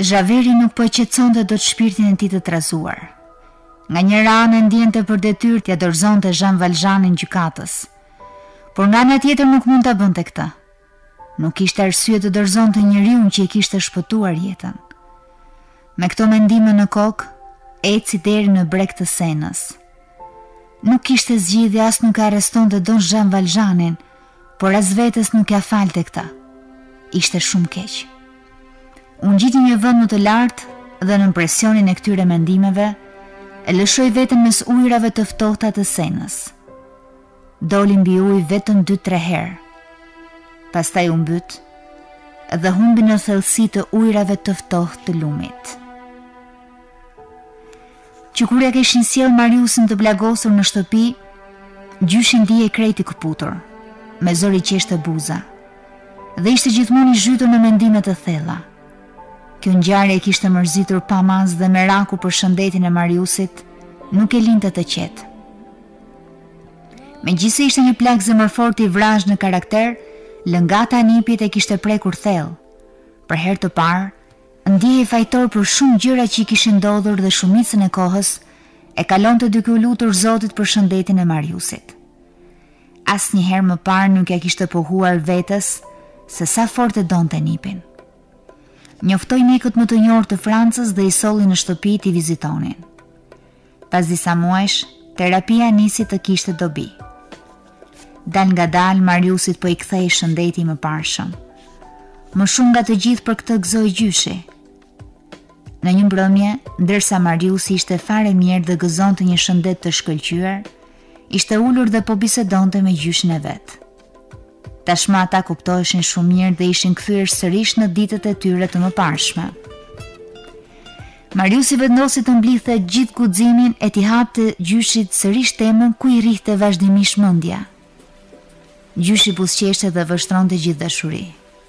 Javeri nuk po e qetësonte dot shpirtin e tij të trazuar. Nga njëra anë ndjente për detyrë t'ia dorëzonte Jean Valjeanin gjykatës, por nga ana tjetër nuk mund ta bënte këtë. Nuk kishte arsye të dorëzonte njeriu që i kishte shpëtuar jetën. Me këto mendime në kokë, eci deri në breg të Senës. Nuk kishte zgjidhje, as nuk e arrestonte don Jean Valjeanin, por as vetes nuk ja falte këtë. Ishte shumë keq. Unë gjiti një vend më të lartë dhe në presionin e këtyre mendimeve, e lëshoj veten mes ujrave të ftohta të Senës. Doli mbi ujë vetëm 2-3 herë. Pastaj u mbyt dhe humbi në thellësi të ujrave të ftohtë të lumit. Që kur ja kishin sjell Mariusin të plagosur në shtëpi, gjyshi ndihej krejt i këputur, me zor i qeshtë buza, dhe ishte gjithmonë i zhytur në mendime të thella. Kjo ngjarje e kishte mërzitur pamaz dhe meraku për shëndetin e Mariusit nuk e linte të qetë. Megjithëse ishte një plagë zemërfort i vrazh në karakter, lëngata e nipit e kishte prekur thellë. Për herë të parë, ndihej fajtor për shumë gjëra që i kishin ndodhur dhe shumicën e kohës e kalonte duke u lutur Zotit për shëndetin e Mariusit. Asnjëherë më parë nuk ja kishte pohuar vetes se sa fort e donte nipin. Njoftoi mjekët më të njohur të Francës dhe i solli në shtëpi t'i vizitonin. Pas disa muajsh, terapia nisi të kishte dobi. Dal nga dal, Mariusit po i kthej shëndeti më parshëm. Më shumë nga të gjithë për këtë gëzoi gjyshi. Në një mbrëmje, ndërsa Mariusi ishte fare mirë dhe gëzonte një shëndet të shkëlqyer, ishte ulur dhe po bisedonte me gjyshin e vet. Tashmë ata kuptoheshin shumë mirë dhe ishin kthyer sërish në ditët e tyre të mëparshme. Mariusi vendosi të mblidhte gjithë guximin e t'i hapte gjyshit sërish temën ku i rrihte vazhdimisht mendja. Gjyshi buzëqeshte dhe vështronte gjithë dashuri.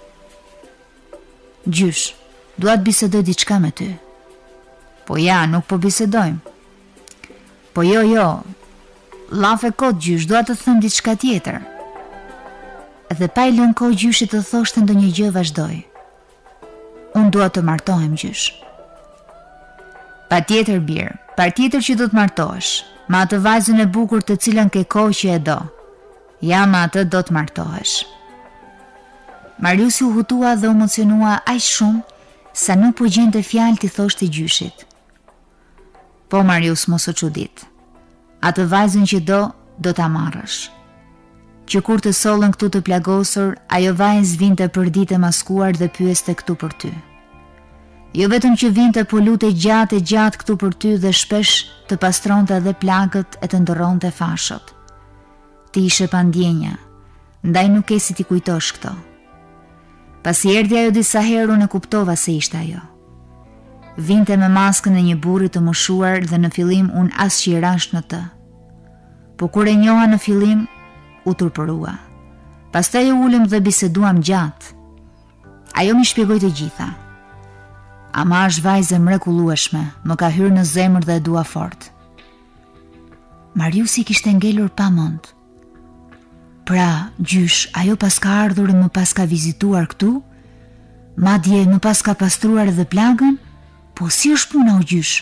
Gjysh, dua të bisedoj diçka me ty. Po ja, nuk po bisedojmë. Po jo, llafe kot gjysh, dua të them diçka tjetër. Dhe pa i lënë kohë gjyshit të thoshte ndonjë gjë, vazhdoi. Unë dua të martohem, gjysh. Patjetër birë, patjetër që do të martohesh, me atë vajzën e bukur të cilën ke kohë që e do. Ja, me atë do të martohesh. Mariusi u hutua dhe u emocionua aq shumë sa nuk po gjente fjalë t'i thoshte gjyshit. Po Marius, mos u çudit. Atë vajzën që do ta marrësh. Që kur të sollën këtu të plagosur, ajo vajzë vinte për ditë e maskuar dhe pyeste këtu për ty. Jo vetëm që vinte, po lutej gjatë këtu për ty dhe shpesh të pastronte edhe plagët e të ndorronte fashët. Ti ishe pa ndjenja, ndaj nuk e si ti kujtosh këto. Pasi erdhi ajo disa herë, unë e kuptova se ishte ajo. Vinte me maskën e një burri të moshuar dhe në fillim unë as që i rash në të. Po kur e njoha në fillim, u turpërua. Pastaj u ulëm dhe biseduam gjatë. Ajo mi shpjegoi të gjitha. Ama është vajzë e mrekullueshme, më ka hyrë në zemër dhe e dua fort. Mariusi kishte ngelur pa mend. Pra, gjysh, ajo pas ka ardhur e më pas ka vizituar këtu? Madje më pas ka pastruar edhe plagën? Po si është puna, o gjysh?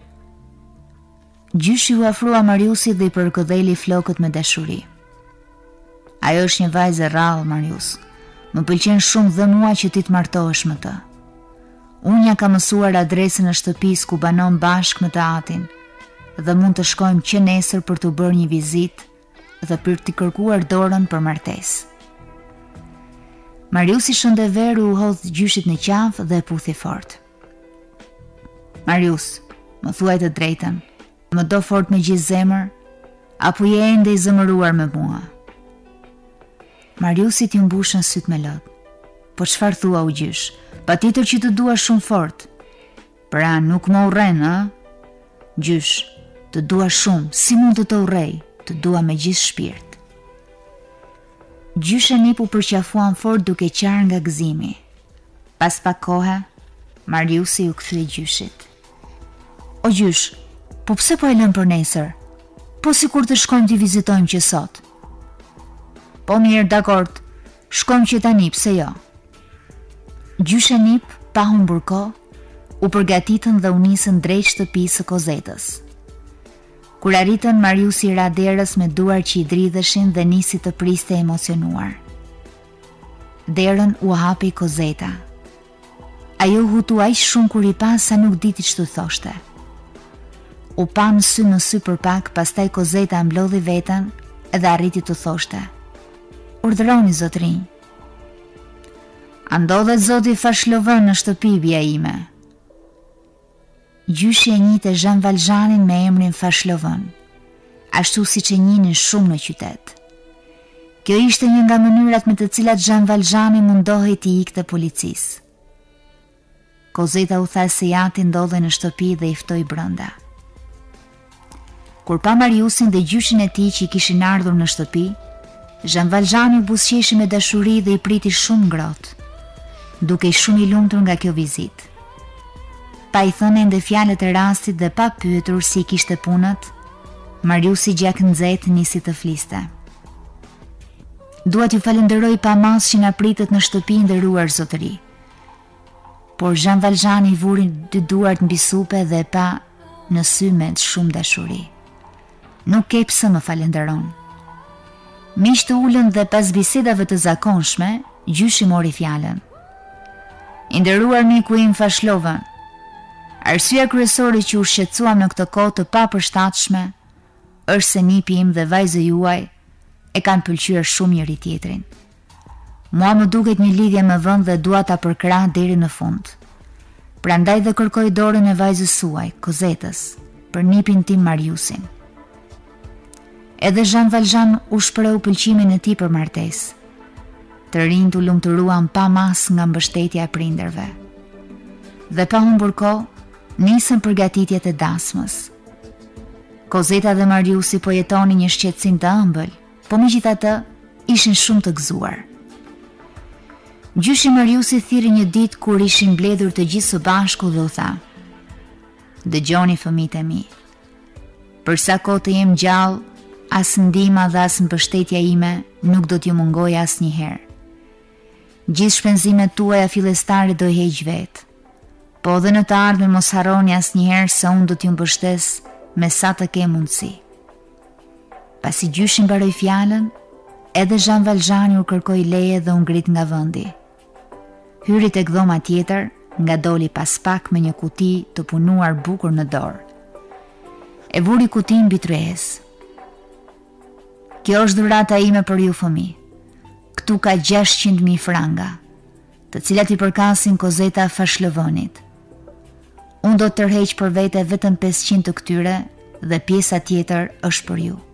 Gjyshi u afrua Mariusit dhe i përkëdheli flokët me dashuri. Ajo është një vajzë e rrallë, Marius. Më pëlqen shumë dhe mua që ti të martohesh me të. Unë ja ka mësuar adresën e shtëpisë ku banon bashkë me të atin dhe mund të shkojmë që nesër për të bërë një vizitë dhe për t'i kërkuar dorën për martesë. Mariusi shëndeveru u hodh gjyshit në qafë dhe e puthi fort. Marius, më thuaj të drejtën, më do fort me gjithë zemër, apo je ende i zëmëruar me mua? Mariusi t'i mbushën syt me lodh. Po çfarë thua, u gjysh? Patjetër që të dua shumë fort. Pra nuk më urren, a? Gjysh, të dua shumë, si mund të urrej? Të dua me gjithë shpirt. Gjysha nipu përqafuan fort duke qarë nga gëzimi. Pas pak kohe, Mariusi u kthye gjyshit. O gjysh, po pse po e lëm për nesër? Po si kur të shkojmë t'i vizitojmë që sot? Po mirë, dakord, shkojmë që tani, pse jo? Gjysha nip, pa humbur kohë, u përgatitën dhe u nisën drejt shtëpisë së Kozetës. Kur arritën, Mariusi ra derës me duar që i dridheshin dhe nisi të priste emocionuar. Derën u hapi Kozeta. Ajo hutu aq shumë kur i pa sa nuk diti ç'të thoshte. U pa në sy për pak, pastaj Kozeta mblodhi veten edhe arriti të thoshte: "Urdhëroni zotrinj." "Andodhet zoti Fashlovën në shtëpi, bia ime." Gjyshi e njihte Jean Valjeanin me emrin Fashlovën, ashtu siç e njihnin shumë në qytet. Kjo ishte një nga mënyrat me të cilat Jean Valjeani mundohej t'i ikte policisë. Kozeta u tha se Jati ndodhej në shtëpi dhe i ftoi brenda. Kur pa Mariusin dhe gjyshin e tij që i kishin ardhur në shtëpi, Jean Valjeani u buzëqeshi me dashuri dhe i priti shumë ngrohtë, duke i shumë i lumtur nga kjo vizitë. Pa i thënë ende fjalët e rastit dhe pa pyetur si i kishte punët, Mariusi gjak nxehtë nisi të fliste. "Dua t'ju falenderoj pa mas që na pritët në shtëpi nderuar zotëri." Por Jean Valjeani vuri dy duart mbi supe dhe pa në sy me shumë dashuri. "Nuk ke pse më falenderon." Miq të ulën dhe pas bisedave të zakonshme, gjyshi mori fjalën. "I nderuar miku im Fashlovën, arsyeja kryesore që u shqetësuam në këtë kohë të papërshtatshme është se nipi im dhe vajzë juaj e kanë pëlqyer shumë njëri tjetrin. Mua më duket një lidhje më vend dhe dua ta përkrah deri në fund. Prandaj dhe kërkoj dorën e vajzës suaj, Kozetës, për nipin tim Mariusin." Edhe Jean Valjean u shpreu pëlqimin e tij për martesë. Të rinjt u lumturuan pa mas nga mbështetja e prindërve. Dhe pa humbur kohë, nisën përgatitjet e dasmës. Kozeta dhe Mariusi po jetonin një shqetësim të ëmbël, po megjithatë ishin shumë të gëzuar. Gjyshi Mariusi thirri një ditë kur ishin mbledhur të gjithë së bashku dhe u tha: "Dëgjoni fëmijët e mi. Për sa kohë të jem gjallë, as ndihma dhe as mbështetja ime nuk do t'ju mungoj asnjëherë. Gjithë shpenzimet tuaja fillestare do i heq vetë. Po dhe në të ardhmen mos harroni asnjëherë se unë do t'ju mbështes me sa të kem mundësi." Pasi gjyshi mbaroi fjalën, edhe Jean Valjeani u kërkoi leje dhe u ngrit nga vendi. Hyri tek dhoma tjetër, nga doli pas pak me një kuti të punuar bukur në dorë. E vuri kutin mbi tryezë. "Kjo është dhurata ime për ju fëmijë. Ktu ka 600.000 franga, të cilat i përkasin Kozeta Fashlovënit. Unë do të tërheq për vete vetëm 500 të këtyre dhe pjesa tjetër është për ju."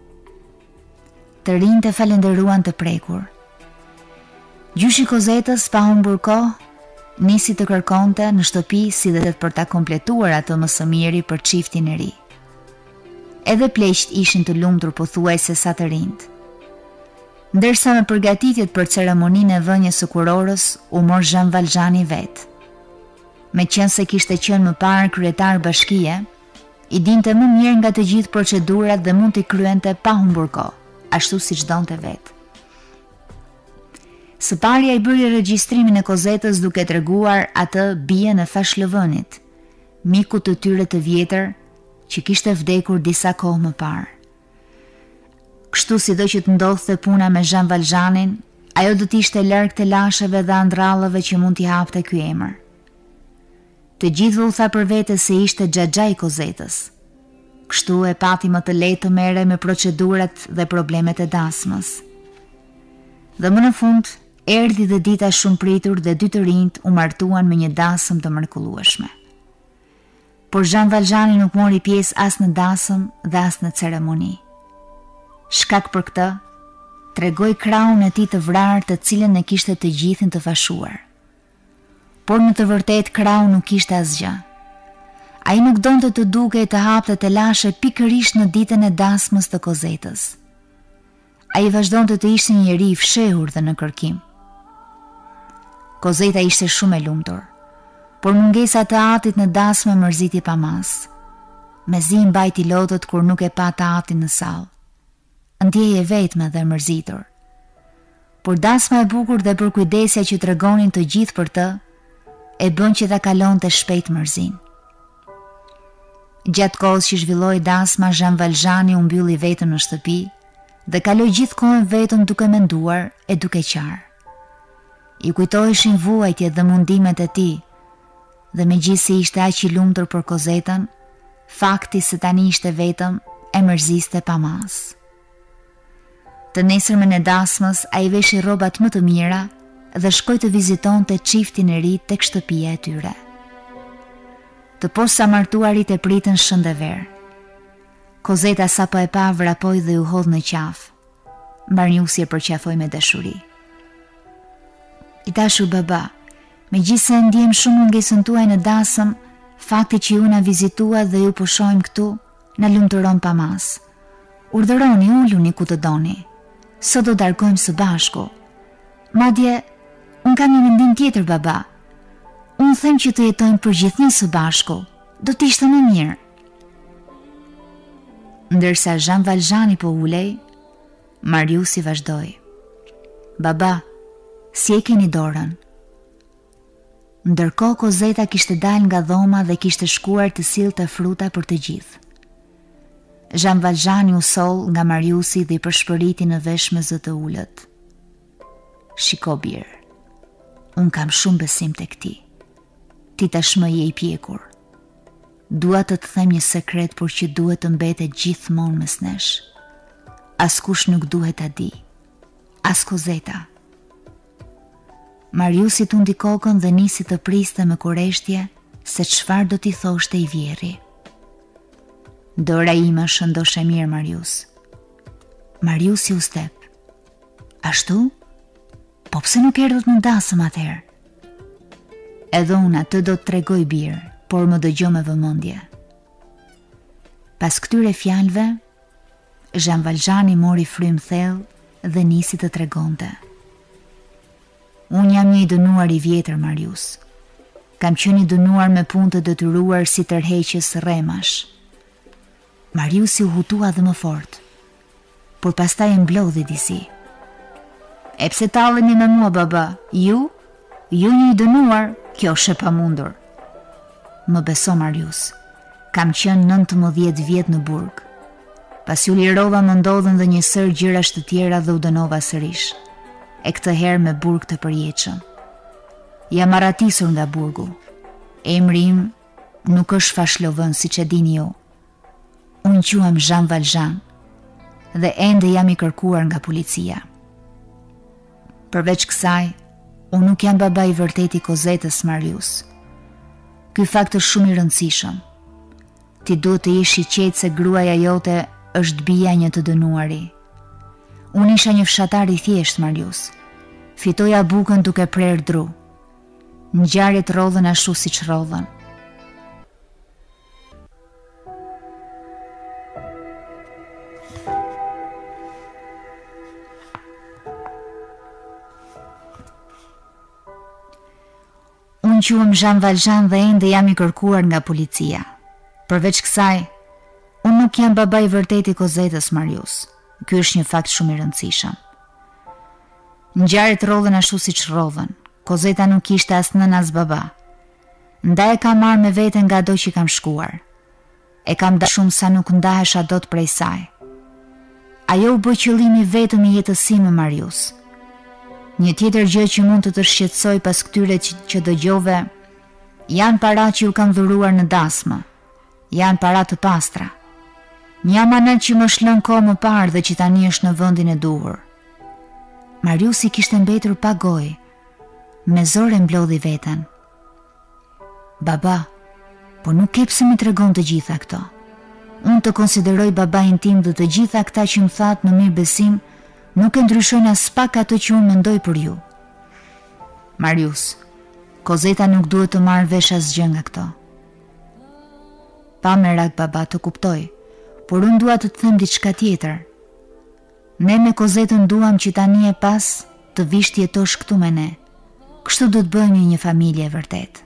Të rinjt e falenderuan të prekur. Gjyshi Kozetës pa humbur kohë nisi të kërkonte në shtëpi si dhe për ta kompletuar atë më së miri për çiftin e ri. Edhe pleqt ishin të lumtur pothuajse sa të rinjt. Ndërsa me përgatitjet për ceremoninë e vënies së kurorës u mor Jean Valjeani vet. Meqense kishte qenë më parë kryetar bashkie, i dinte më mirë nga të gjithë procedurat dhe mund t'i kryente pa humbur kohë, ashtu siç donte vetë. Së pari ai bëri regjistrimin e Kozetës duke treguar atë bien e Fashlovënit, miku të tyre të vjetër që kishte vdekur disa kohë më parë. Kështu sido që të ndodhte puna me Jean Valjeanin, ajo do t'ishte larg të lasheve dhe andrallëve që mund t'i hapte ky emër. Të gjithëve u tha për vete se ishte xhaxha i Kozetës. Kështu e pati më të lehtë të merrej me procedurat dhe problemet e dasmës. Dhe më në fund, erdhi dhe dita shumë pritur dhe dy të rinjt u martuan me një dasëm të mrekullueshme. Por Jean Valjeani nuk mori pjesë as në dasëm dhe as në ceremoni. Shkak për këtë, tregoi krahun e tij të vrarë të cilën e kishte të gjithin të fashuar. Por në të vërtetë krahu nuk kishte asgjë. Ai nuk donte të dukej të hapte të lashe pikërisht në ditën e dasmës të Kozetës. Ai vazhdonte të ishte një njeri i fshehur dhe në kërkim. Kozeta ishte shumë e lumtur, por mungesa të Atit në dasmë mërziti pamas. Mezi mbajti lotët kur nuk e pa të Atin në sallë. Ndjeje vetme dhe mërzitur. Por dasma e bukur dhe për kujdesja që tregonin të gjithë për të, e bën që ta kalonte shpejt mërzin. Gjatë kohës që zhvilloi dasma, Jean Valjeani u mbylli vetëm në shtëpi dhe kaloi gjithë kohën vetëm duke menduar e duke qarë. I kujtoheshin vuajtjet dhe mundimet e tij, dhe megjithëse ishte aq i lumtur për Kozetën, fakti se tani ishte vetëm e mërziste pa mas. Të nesërmen e dasmës, ai veshi rrobat më të mira dhe shkoi të vizitonte çiftin e ri tek shtëpia e tyre. Të posamartuarit e pritën shënd e ver. Kozeta sapo e pa vrapoi dhe u hodh në qafë. Marniusi e përqafoi me dashuri. I dashur baba, megjithëse ndjem shumë mungesën tuaj në dasëm, fakti që ju na vizitua dhe ju pushojmë këtu na lumturon pa mas. Urdhëroni, uluni ku të doni. Sot do darkojmë së bashku. Madje, unë kam një mendim tjetër, baba. Unë them që të jetojmë përgjithëni së bashku, do t'ishte më mirë. Ndërsa Jean Valjeani po ulej, Mariusi vazhdoi. Baba, si e keni dorën? Ndërkohë Kozeta kishte dalë nga dhoma dhe kishte shkuar të sillte fruta për të gjithë. Jean Valjeani u soll nga Mariusi dhe i përshpëriti në vesh me zë të ulët. Shiko birë, unë kam shumë besim tek ti. Ti tashmë je i pjekur. Dua të të them një sekret, por që duhet të mbetet gjithmonë mes nesh. Askush nuk duhet ta di. As Kozeta. Mariusi tundi kokën dhe nisi të priste me kureshtje se çfarë do t'i thoshte i vjerri. Dora ime shëndoshe mirë, Marius. Mariusi u step. Ashtu? Po pse nuk erdhët në dasëm atëherë? Edhe unë atë do të tregoj birë, por më dëgjo me vëmendje. Pas këtyre fjalëve, Jean Valjeani mori frym thellë dhe nisi të tregonte. Unë jam një i dënuar i vjetër, Marius. Kam qenë i dënuar me punë të detyruar si tërheqjes rremash. Mariusi u hutua dhe më fort, por pastaj e mblodhi disi. E pse talleni me mua, baba? Ju një i dënuar, kjo është e pamundur. Më beso, Marius, kam qenë 19 vjet në burg. Pas ju lirova më ndodhen dhe një sër gjërash të tjera dhe u dënova sërish. E këtë herë me burg të përjetshëm. Jam arratisur nga burgu. Emri im nuk është Fashlovën, siç e dini ju. Unë quhem Jean Valjean dhe ende jam i kërkuar nga policia. Përveç kësaj, unë nuk jam baba i vërtet i Kozetës, Marius. Ky fakt është shumë i rëndësishëm. Ti duhet të jesh i qetë se gruaja jote është bija një të dënuari. Unë isha një fshatar i thjesht, Marius. Fitoja bukën duke prerë dru. Ngjarjet rrodhen ashtu siç rrodhen. Unë quhem Jean Valjean dhe ende jam i kërkuar nga policia. Përveç kësaj, unë nuk jam baba i vërtet i Kozetës, Marius. Ky është një fakt shumë i rëndësishëm. Ngjarjet rrodhen ashtu siç rrodhen. Kozeta nuk kishte as nën as baba. Ndaj e kam marrë me vete nga do që kam shkuar. E kam dashur shumë sa nuk ndahesha dot prej saj. Ajo u bë qëllimi vetëm i jetës sime, Marius. Një tjetër gjë që mund të shqetësoj pas këtyre që dëgjove, janë para që ju kam dhuruar në dasmë. Janë para të pastra. Një amanet që më shlën kohë më parë dhe që tani është në vendin e duhur. Mariusi kishte mbetur pa gojë. Me zor e mblodhi veten. Baba, po nuk e pse më tregon të gjitha këto. Unë të konsideroj babain tim dhe të gjitha këta që më thatë në mirë besim nuk e ndryshojnë as pak ato që unë mendoj për ju. Marius, Kozeta nuk duhet të marrë vesh asgjë nga këto. Pa merak, baba, të kuptoj, por unë dua të të them diçka tjetër. Ne me Kozetën duam që tani e pas të vish të jetosh këtu me ne. Kështu do të bëjmë një familje e vërtet.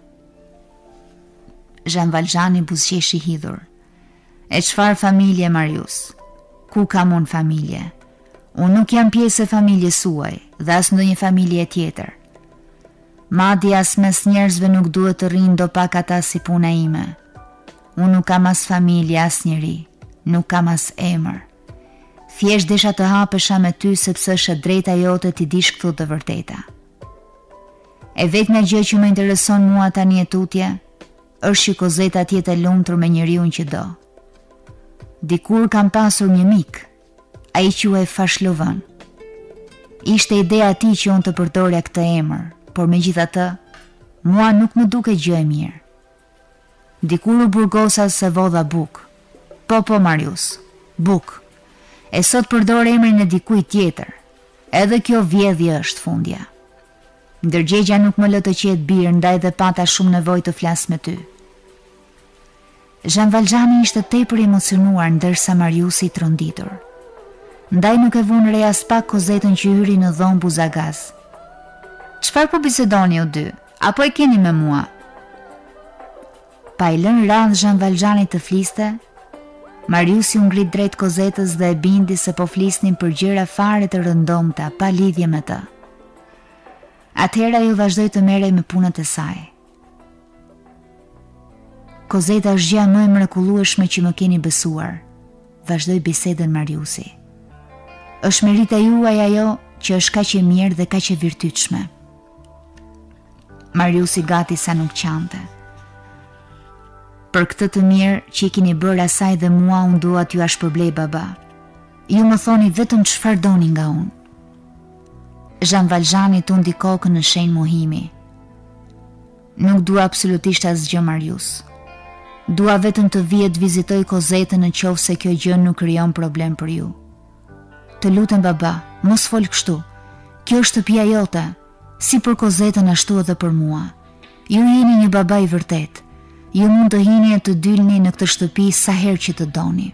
Jean Valjeani buzëqeshi hidhur. E çfarë familje, Marius? Ku kam unë familje? Unë nuk jam pjesë e familjes suaj dhe as ndonjë familje tjetër. Madje as mes njerëzve nuk duhet të rrinë do pak ata si puna ime. Unë nuk kam as familje, as njeri, nuk kam as emër. Thjesht desha të hapesha me ty sepse është drejta jote ti dish këtu të vërteta. E vetmja gjë që më intereson mua tani e tutje, është që Kozeta tjetë e lumtur me njeriun që do. Dikur kam pasur një mik, ai quhej Fashlovën. Ishte ideja ti që unë të përdorja këtë emër, por megjithatë, mua nuk më duke gjë e mirë. Dikur u burgosa se vodha buk. Po Marius, buk. E sot përdor emrin e dikujt tjetër. Edhe kjo vjedhje është fundja. Ndërgjegja nuk më lë të qetë birë, ndaj dhe pata shumë nevojë të flas me ty. Jean Valjeani ishte tepër emocionuar ndërsa Mariusi i tronditur. Ndaj nuk e vun re as pak Kozetën që hyri në dhomë buzagaz. Çfarë po bisedoni u dy? Apo e keni me mua? Pa i lënë radhë Jean Valjeani të fliste, Mariusi u ngrit drejt Kozetës dhe e bindi se po flisnin për gjëra fare të rëndomta, pa lidhje me të. Atëherë ajo vazhdoi të merrej me punët e saj. Kozeta është gjëja më e mrekullueshme që më keni besuar, vazhdoi bisedën Mariusi. Është merita juaj ajo që është kaq e mirë dhe kaq e virtytshme. Mariusi gati sa nuk qante. Për këtë të mirë që i keni bërë asaj dhe mua, unë dua t'ju shpërblej baba. Ju më thoni vetëm çfarë doni nga unë. Jean Valjeani tundi kokën në shenjë mohimi. Nuk dua absolutisht asgjë, Marius. Dua vetëm të vije të vizitoj Kozetën në qoftë se kjo gjë nuk krijon problem për ju. Të lutem baba, mos fol kështu. Kjo është shtëpia jote, si për Kozetën ashtu edhe për mua. Ju jeni një baba i vërtet. Ju mund të hini e të dylni në këtë shtëpi sa herë që të doni.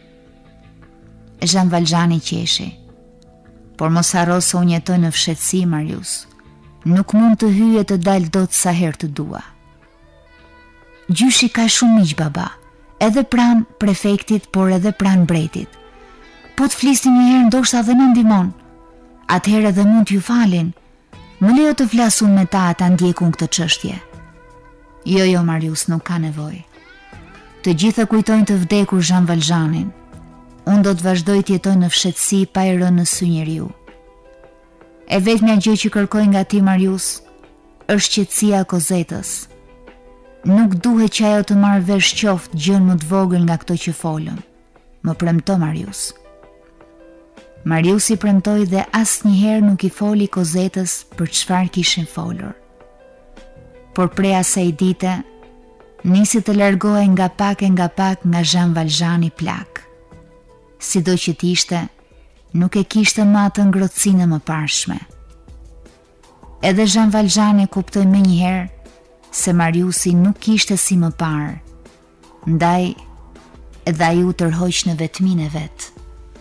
Jean Valjeani qeshi. Por mos harro se unë jetoj në fshehtësi, Marius. Nuk mund të hyj e të dal dot sa herë të dua. Gjyshi ka shumë miq baba, edhe pranë prefektit, por edhe pranë mbretit. Po të flisni një herë ndoshta dhe në ndihmon. Atëherë edhe mund t'ju falin. Më lejo të flasun me ta, ata ndjekun këtë çështje. Jo, Marius, nuk ka nevojë. Të gjitha kujtojnë të vdekur Jean Valjeanin. Unë do të vazhdoj të jetoj në fshehtësi pa i rënë në sy njeriu. E vetmja gjë që kërkoj nga ti, Marius, është qetësia e Kozetës. Nuk duhet që ajo të marrë vesh qoftë gjën më të vogël nga këto që folëm. Më premto, Marius. Mariusi premtoi dhe asnjëherë nuk i foli Kozetës për çfarë kishin folur. Por prej asaj dite, nisi të largohej nga pak nga Jean Valjeani plak. Sido që t'ishte, nuk e kishte më atë ngrohtësinë e mëparshme. Edhe Jean Valjeani kuptoi menjëherë se Mariusi nuk kishte si më parë, ndaj edhe ai u tërhoq në vetminë e vet.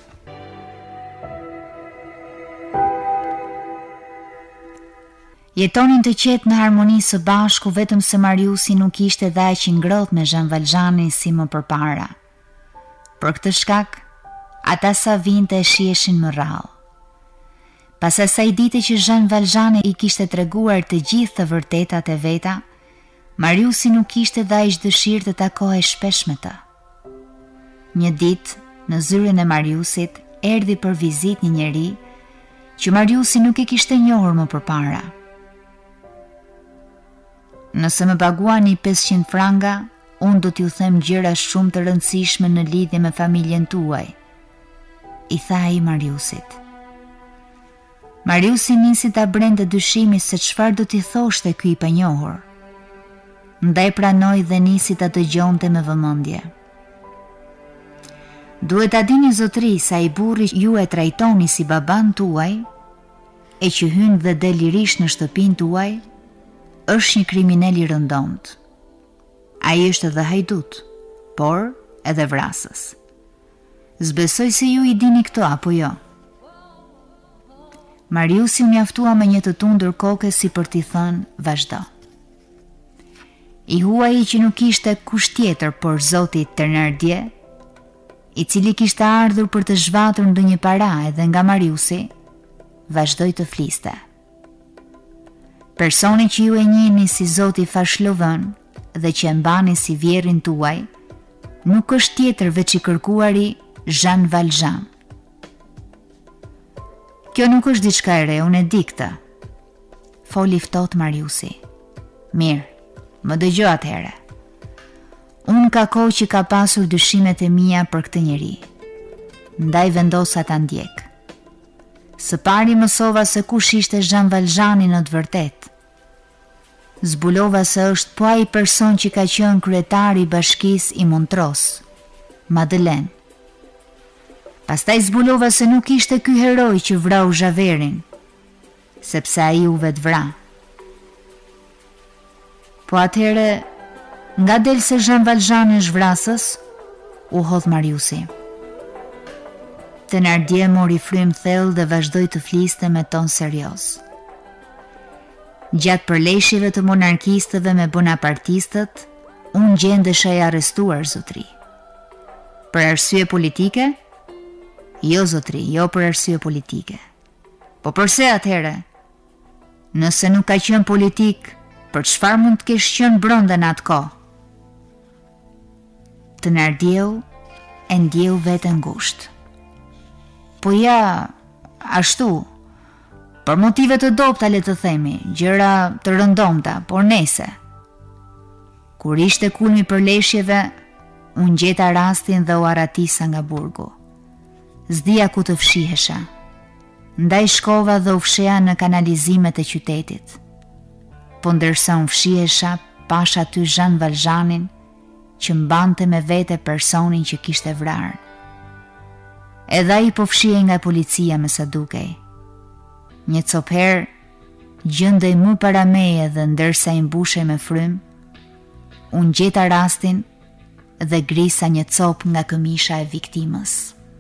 Jetonin të qetë në harmoni së bashku, vetëm se Mariusi nuk ishte dhe aq i ngrohtë me Jean Valjeanin si më përpara. Për këtë shkak, ata sa vinte e shiheshin më rrallë. Pas asaj dite që Jean Valjeani i kishte treguar të gjithë të vërtetat e veta, Mariusi nuk kishte dhe aq dëshirë të takohej shpesh me të. Një ditë, në zyrën e Mariusit, erdhi për vizitë një njeri që Mariusi nuk e kishte njohur më përpara. Nëse më paguani 500 franga, unë do t'ju them gjëra shumë të rëndësishme në lidhje me familjen tuaj, i tha ai Mariusit. Mariusi nisi ta brente dyshimi se çfarë do t'i thoshte ky i panjohur. Ndaj pranoi dhe nisi ta dëgjonte me vëmendje. Duhet ta dini zotëri sa i burri ju e trajtoni si baban tuaj, e që hyn dhe del lirish në shtëpinë tuaj, është një kriminal i rëndomt. Ai është edhe hajdut, por edhe vrasës. Zbesoj se ju i dini këto apo jo. Mariusi u mjaftua me një të tundur koke si për t'i thënë vazhdo. I huaj që nuk ishte kush tjetër por zoti Thenardier, i cili kishte ardhur për të zhvatur ndonjë para edhe nga Mariusi, vazhdoi të fliste. Personi që ju e njihni si Zoti Fashlovën dhe që e mbani si vjerrin tuaj, nuk është tjetër veç i kërkuari Jean Valjean. Kjo nuk është diçka e re, unë e di këtë. Foli ftohtë Mariusi. Mirë, më dëgjoj atëherë. Unë ka kohë që ka pasur dyshimet e mia për këtë njeri. Ndaj vendosa ta ndjek. Së pari mësova se kush ishte Jean Valjeani në të vërtetë. Zbulova se është po ai person që ka qenë kryetari i bashkisë i Montrose, Madeleine. Pastaj zbulova se nuk ishte ky heroj që vrau Javerin, sepse ai u vetvra. Po atëherë, nga del se Jean Valjean është vrasës, u hodh Mariusi. Thénardier mori frym thellë dhe vazhdoi të fliste me ton serioz. Gjatë përleshjeve të monarkistëve me bonapartistët, unë gjendesha e arrestuar, zotri. Për arsye politike? Jo, zotri, jo për arsye politike. Po përse atëherë? Nëse nuk ka qenë politik, për çfarë mund të kesh qenë brenda në atë kohë? Thénardier e ndjeu veten ngushtë. Po ja, ashtu, për motive të dobta le të themi, gjëra të rëndomta, por nese. Kur ishte kulmi përleshjeve, unë gjeta rastin dhe u arratisa nga burgu. S'dija ku të fshihesha. Ndaj shkova dhe u fsheha në kanalizimet e qytetit. Po ndërsa unë fshihesha, pasha aty Jean Valjeanin, që mbante me vete personin që kishte vrarë. Edhe ai po fshihej nga policia me sa dukej. Një copë herë gjendej më para meje dhe ndërsa i mbushej me frym, unë gjeta rastin dhe grisa një copë nga këmisha e viktimës.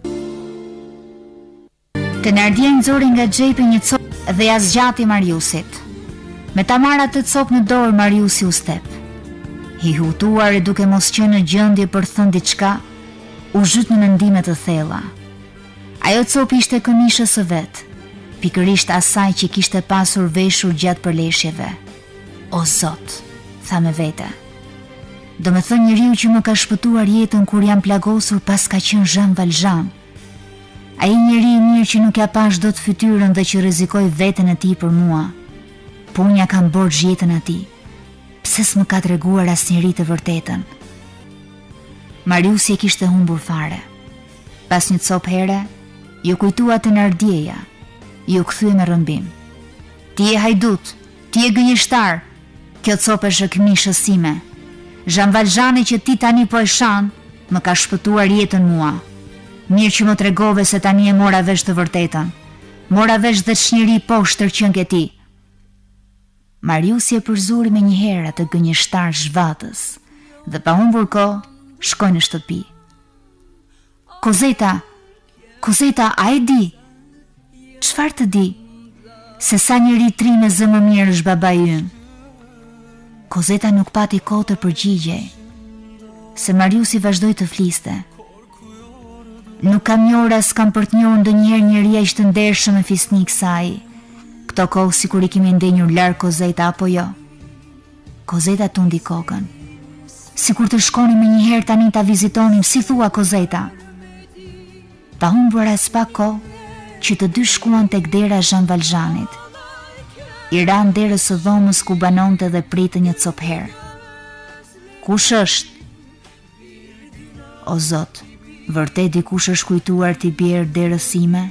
Thénardier nxori nga xhepi një copë dhe ja zgjati Mariusit. Me ta marrë atë copë në dorë, Mariusi u step. I hutuar e duke mos qenë në gjendje për thënë diçka, u zhyt në mendime të thella. Ajo copë ishte këmishës së vet, pikërisht asaj që kishte pasur veshur gjatë përleshjeve. O Zot, tha me vete. Do me thënë njeriu që më ka shpëtuar jetën kur jam plagosur pas ka qenë Jean Valjean. Ai njeri i mirë që nuk ja pash dot fytyrën dhe që rrezikoi veten e tij për mua. Po unë ja kam borxh jetën atij. Pse s'më ka treguar asnjëri të vërtetën? Mariusi e kishte humbur fare. Pas një copë here, ju kujtua Thénardieja, ju kthye me rrëmbim. Ti je hajdut, ti je gënjeshtar. Kjo copë është këmishës sime. Jean Valjeani që ti tani po e shan, më ka shpëtuar jetën mua. Mirë që më tregove se tani e mora vesh të vërtetën. Mora vesh dhe ç'njeri poshtër qen ke ti. Mariusi e përzuri me një herë atë gënjeshtar zhvatës dhe pa humbur kohë shkoi në shtëpi. Kozeta, a e di? Çfarë të di? Se sa njeri tri me zë më mirë është babai ynë. Kozeta nuk pati kohë të përgjigjej, se Mariusi vazhdoi të fliste. Nuk kam njohur as kam për të njohur ndonjëherë njeri aq të ndershëm e fisnik sa ai. Këto kohë sikur I kemi ndenjur larg Kozeta apo jo? Kozeta tundi kokën. Sikur të shkonim me njëherë tani ta vizitonim, si thua Kozeta? Pa humbur as pak kohë që të dy shkuan tek dera Jean Valjeanit. I ran derës së dhomës ku banonte dhe pritën një copë herë. Kush është? O Zot, vërtet dikush është kujtuar t'i bjerë derës sime?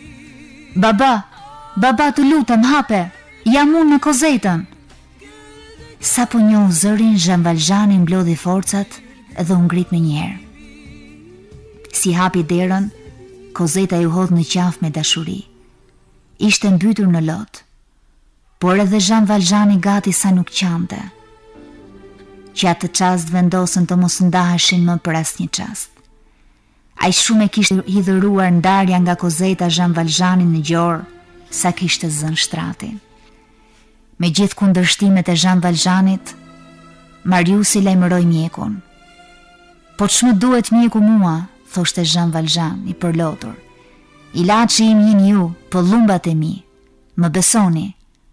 Baba të lutem, hape, jam unë në Kozetën. Sa po njohu zërin, Jean Valjeani mblodhi forcat dhe u ngrit me njëherë. Si hapi derën, Kozeta ju hodh në qafë me dashuri. Ishte mbytur në lot, por edhe Jean Valjeani gati sa nuk qante. Që atë çast vendosën të mos ndaheshin më për asnjë çast. Ai shumë e kishte hidhëruar ndarja nga Kozeta Jean Valjeanin në gjorë, sa kishte zënë shtratin. Me gjithë kundërshtimet e Jean Valjeanit, Mariusi lajmëroi mjekun. Po ç'më duhet mjeku mua, thoshte Jean Valjean I përlotur. Ilaçi im jeni ju, po llumbat e mi. Më besoni.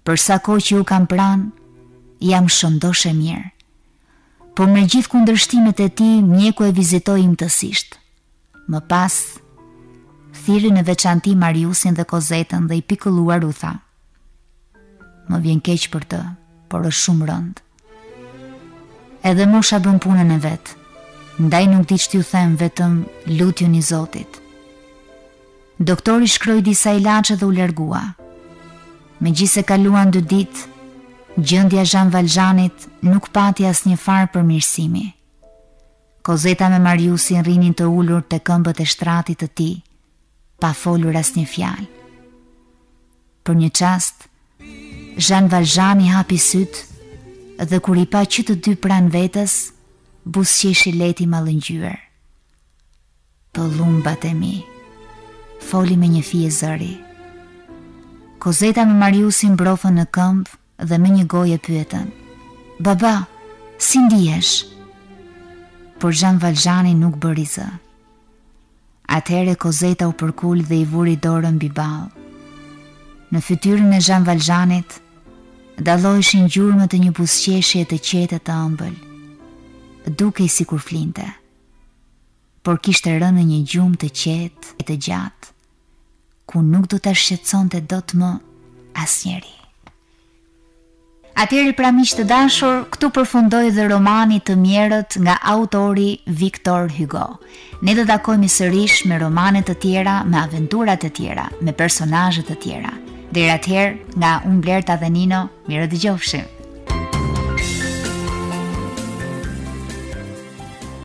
Për sa kohë që ju kam pranë, jam shëndosh e mirë. Por me gjithë kundërshtimet e tij, mjeku e vizitoi imtësisht. Më pas, thirri në veçanti Mariusin dhe Kozetën dhe i pikëlluar u tha: "Më vjen keq për të, por është shumë rënd. Edhe mosha bën punën e vet, ndaj nuk di ç'ju them, vetëm lutjuni Zotit." Doktori shkroi disa ilaçe dhe u largua. Megjithse kaluan 2 ditë, gjendja Jean Valjeanit nuk pati asnjë farë përmirësimi. Kozeta me Mariusin rrinin të ulur te këmbët e shtratit të tij, pa folur asnjë fjalë. Për një çast, Jean Valjean i hapi syt dhe kur i pa që të dy pranë vetës, buzëqeshi leti mallëngjyer. "Pëllumbat e mi", foli me një fije zëri. Kozeta me Mariusin mbrofën në këmbë dhe me një gojë pyetën: "Baba, si ndihesh?" Por Jean Valjeani nuk bëri zë. Atëherë Kozeta u përkul dhe i vuri dorën mbi ballë. Në fytyrën e Jean Valjeanit dalloheshin gjurmët e një buzëqeshje të qetë të ëmbël, dukej sikur flinte, por kishte rënë në një gjumë të qetë e të gjatë, ku nuk do ta shqetësonte dot më asnjëri. Atëherë pra miq të dashur, këtu përfundoi dhe romani Të Mjerët nga autori Victor Hugo. Ne do takohemi sërish me romane të tjera, me aventura të tjera, me personazhe të tjera. Deri atëherë, nga unë Blerta dhe Nino, mirë dëgjofshim.